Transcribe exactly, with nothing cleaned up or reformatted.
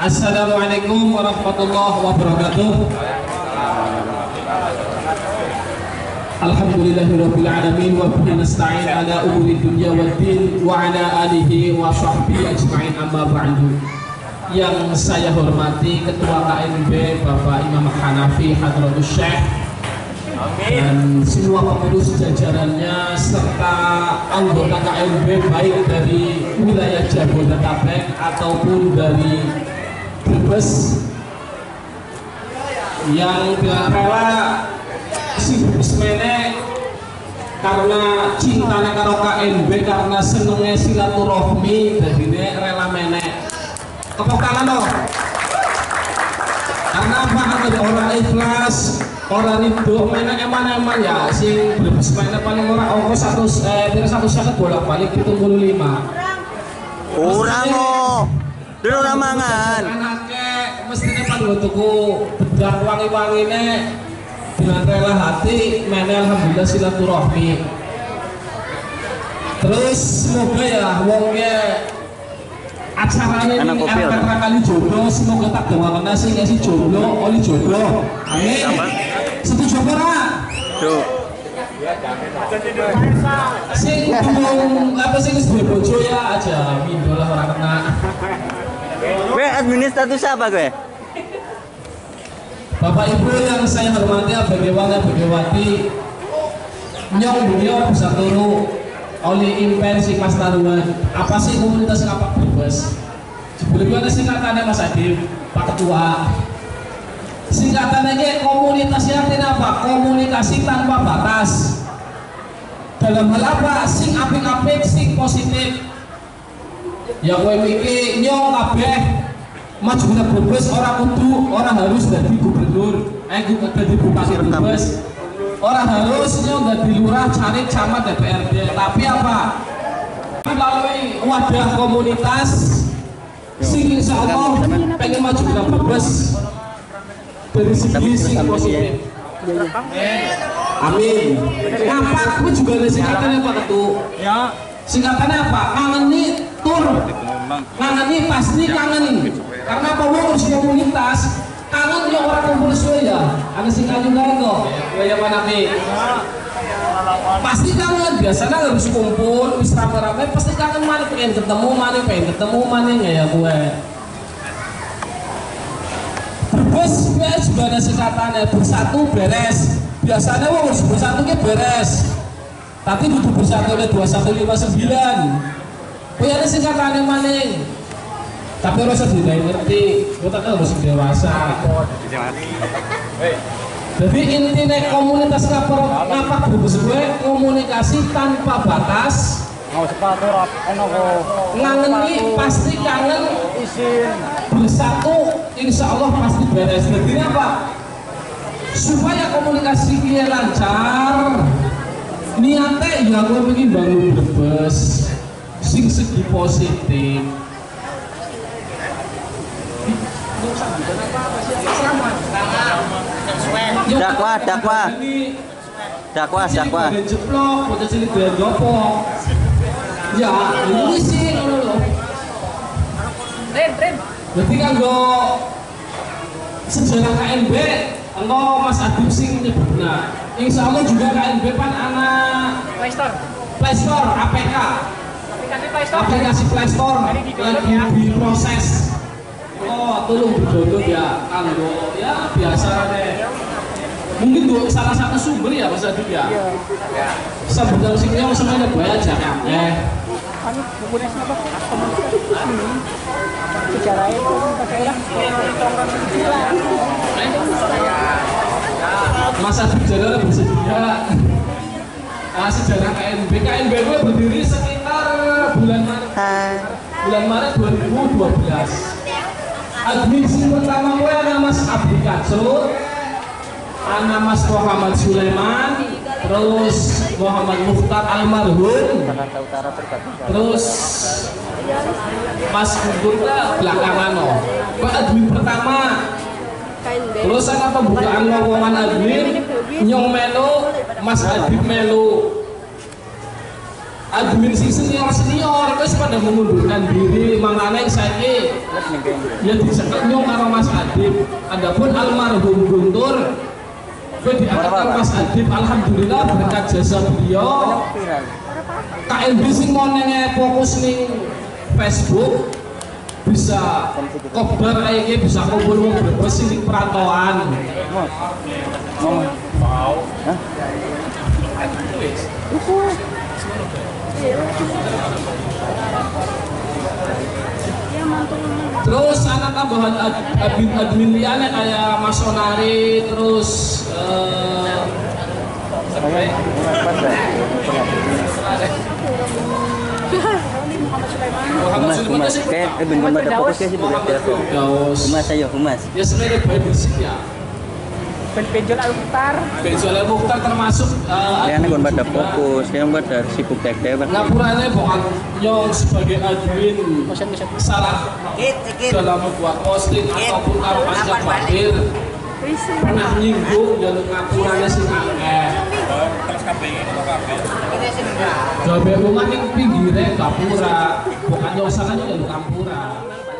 Assalamualaikum warahmatullahi wabarakatuh. Alhamdulillahirabbil alamin wa bihi nasta'in ala umuri dunya waddin wa ala alihi wa sahbihi ajma'in, amma ba'du. Yang saya hormati Ketua K N B Bapak Imam Hanafi Hadratus Syekh dan semua pengurus jajarannya serta anggota K N B baik dari wilayah Jabodetabek ataupun dari Brebes yang dengan rela si Brebesmene karena cintanya karo K N B, karena senengnya silaturahmi, dadine rela menek tepuk tangan dong. Karena apa? Ada orang ikhlas, orang ridho, menek eman-eman ya sing Brebesmene paling ora ongkos satu eh satu seket bolak-balik tujuh puluh lima kurang kok dulu ramangan mestinya pan gue tuku bedak wangi-wangine dengan rela hati mene alhamdulillah silaturahmi. Terus semoga ya wongnya acara ini R K kali jodoh, semoga tak doakan nasi ngasih jodoh oli jodoh, amin. Setuju apa ora? Sing ngomong apa sih wis duwe bojo ya aja mindol lah ora kena. Gue admin status apa gue? Bapak Ibu yang saya hormati, bagaimana Bagawati nyong beliau bisa turu oleh impen si Mas Taruhan. Apa sih komunitas Kapak Brebes? Sebelumnya singkatannya Mas Adib, Pak Ketua. Singkatannya ini komunitasnya artinya apa? Komunikasi tanpa batas. Dalam hal apa? Sing apik-apik, sing positif. Ya kowe mikir nyong kabeh maju ke Brebes orang kudu, orang harus jadi gubernur, eh jadi bupati Brebes. Orang harus nyong jadi lurah, carik, camat, D P R D. Tapi apa? Melalui wadah komunitas sing insya Allah pengen maju ke Brebes dari segi sing positif. Amin. Ngapak aku juga ada singkatannya Pak Ketua. Ya. Singkatannya apa? Kangen nih tur. Kangen nih pasti kangen. Karena apa? Wong harus komunitas. Kangen ya orang kumpul suwe ya. Ada singkat juga kok. Ya mana nih? Pasti kangen. Biasanya harus kumpul, wis rame-rame pasti kangen mana pengen ketemu mana pengen ketemu mana nggak ya gue. Brebes gue juga ada singkatannya bersatu beres. Biasanya wong harus bersatu ke beres. Tapi duduk bersatu oleh dua satu lima sembilan. Punya ada singkatannya maning. Tapi harus tidak ngerti. Kita kan harus dewasa. Jadi intinya komunitas Kapak Brebes gue komunikasi tanpa batas. Ngangeni pasti kangen. Bersatu insya Allah pasti beres. Jadi apa? Supaya komunikasi dia lancar. Niatnya ya gue pengen bangun Brebes sing segi positif. Dakwah, dakwah, dakwah, dakwah. Jeplok, foto cilik dan jopo. Ya, ini sih ngono lho. Ren, ren. Berarti kan go sejarah K N B, engko Mas Adib sing nyebutna. Insya Allah juga K N B pan anak Playstore, Playstore A P K, aplikasi Playstore, aplikasi Playstore lagi diproses. Oh, tolong didownload ya, kanggo ya biasa deh. Mungkin dua salah satu sumber ya Mas Adib ya. Sebenarnya musiknya semuanya gue aja kan. Eh. Sejarahnya itu Mas Adib Jalal bersedia. Nah, sejarah K N B, K N B gue berdiri sekitar bulan Maret, bulan Maret dua ribu dua belas. Admin pertama gue ada Mas Abdi Katsur, ada Mas Muhammad Sulaiman, terus Muhammad Mukhtar Almarhum, terus Mas Gugur belakangan loh. Admin pertama. Terus ada pembukaan lowongan admin, nyong melu, Mas Adib melu. admin si senior senior terus pada mengundurkan diri maknanya saya ya disekek nyong karo Mas Adib. Adapun almarhum Guntur gue diangkat Mas Adib, alhamdulillah berkat jasa beliau K M B sing mau nenge fokus ning Facebook bisa kopdar kayaknya bisa kumpul wong Brebes sing perantauan. Mau. Hah? Terus anak tambahan admin admin liane kayak Mas Sonari, terus uh, Humas, humas, kayak eh bener ada fokus ya sih begitu. Humas ayo, humas. Ya sebenarnya baik bersih ya. Penjual Al-Mukhtar. Penjual Al-Mukhtar termasuk Kayaknya kan pada fokus, yang pada sibuk tek tek. Ngapuranya bukan yang sebagai admin salah dalam membuat posting ataupun karo panjang bandir pernah nyinggung dan ngapuranya si akeh. Gawe rumah yang pinggirnya gapura, bukan yang sana yang kampura.